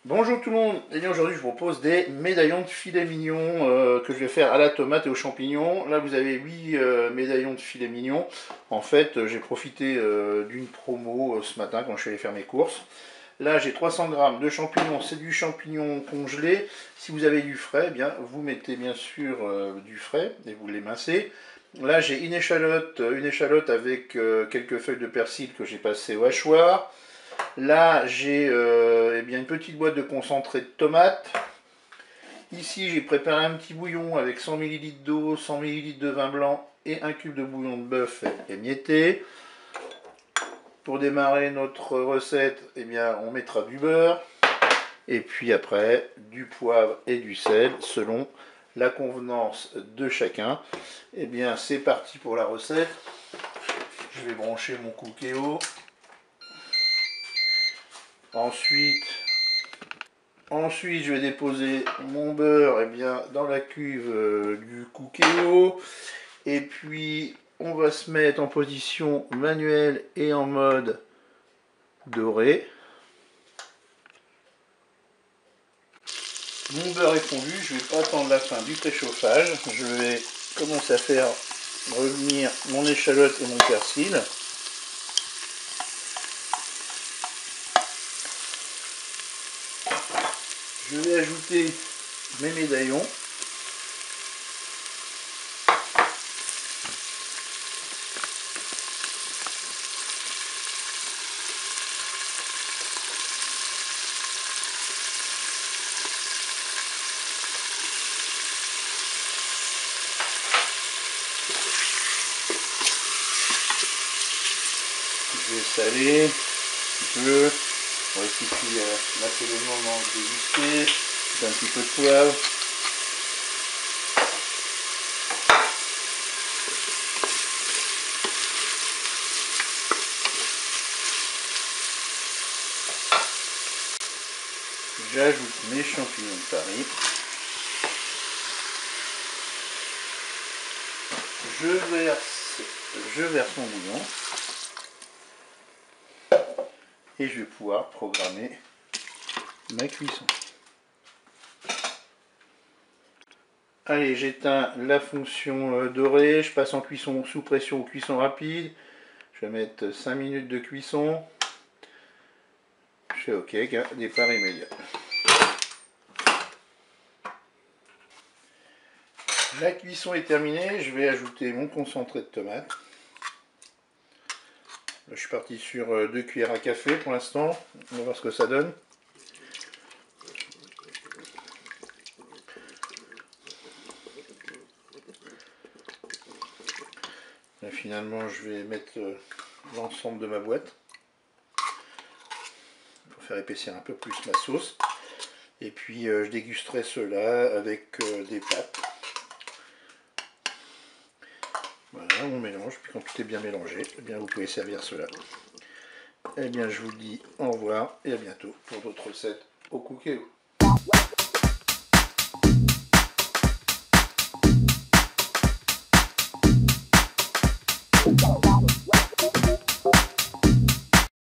Bonjour tout le monde, et bien aujourd'hui je vous propose des médaillons de filet mignon que je vais faire à la tomate et aux champignons. Là vous avez 8 médaillons de filet mignon. En fait j'ai profité d'une promo ce matin quand je suis allé faire mes courses. Là j'ai 300 grammes de champignons, c'est du champignon congelé. Si vous avez du frais, eh bien vous mettez bien sûr du frais et vous l'émincez. Là j'ai une échalote avec quelques feuilles de persil que j'ai passé au hachoir. Là, j'ai eh bien une petite boîte de concentré de tomate. Ici, j'ai préparé un petit bouillon avec 100 ml d'eau, 100 ml de vin blanc et un cube de bouillon de bœuf émietté. Pour démarrer notre recette, eh bien, on mettra du beurre et puis après du poivre et du sel selon la convenance de chacun. Eh bien, c'est parti pour la recette. Je vais brancher mon Cookéo. Ensuite, je vais déposer mon beurre dans la cuve du Cookéo. Et puis, on va se mettre en position manuelle et en mode doré. Mon beurre est fondu, je ne vais pas attendre la fin du préchauffage. Je vais commencer à faire revenir mon échalote et mon persil. Je vais ajouter mes médaillons. Je vais saler un petit peu. Voici là c'est le moment de déguster. Un petit peu de poivre. J'ajoute mes champignons de Paris. Je verse mon bouillon. Et je vais pouvoir programmer ma cuisson. Allez, j'éteins la fonction dorée, je passe en cuisson sous pression ou cuisson rapide. Je vais mettre 5 minutes de cuisson. Je fais OK, départ immédiat. La cuisson est terminée, je vais ajouter mon concentré de tomate. Là, je suis parti sur 2 cuillères à café pour l'instant, on va voir ce que ça donne. Là, finalement, je vais mettre l'ensemble de ma boîte pour faire épaissir un peu plus ma sauce. Et puis, je dégusterai cela avec des pâtes. Voilà, on mélange, puis quand tout est bien mélangé, eh bien, vous pouvez servir cela. Eh bien, je vous dis au revoir et à bientôt pour d'autres recettes au Cookéo.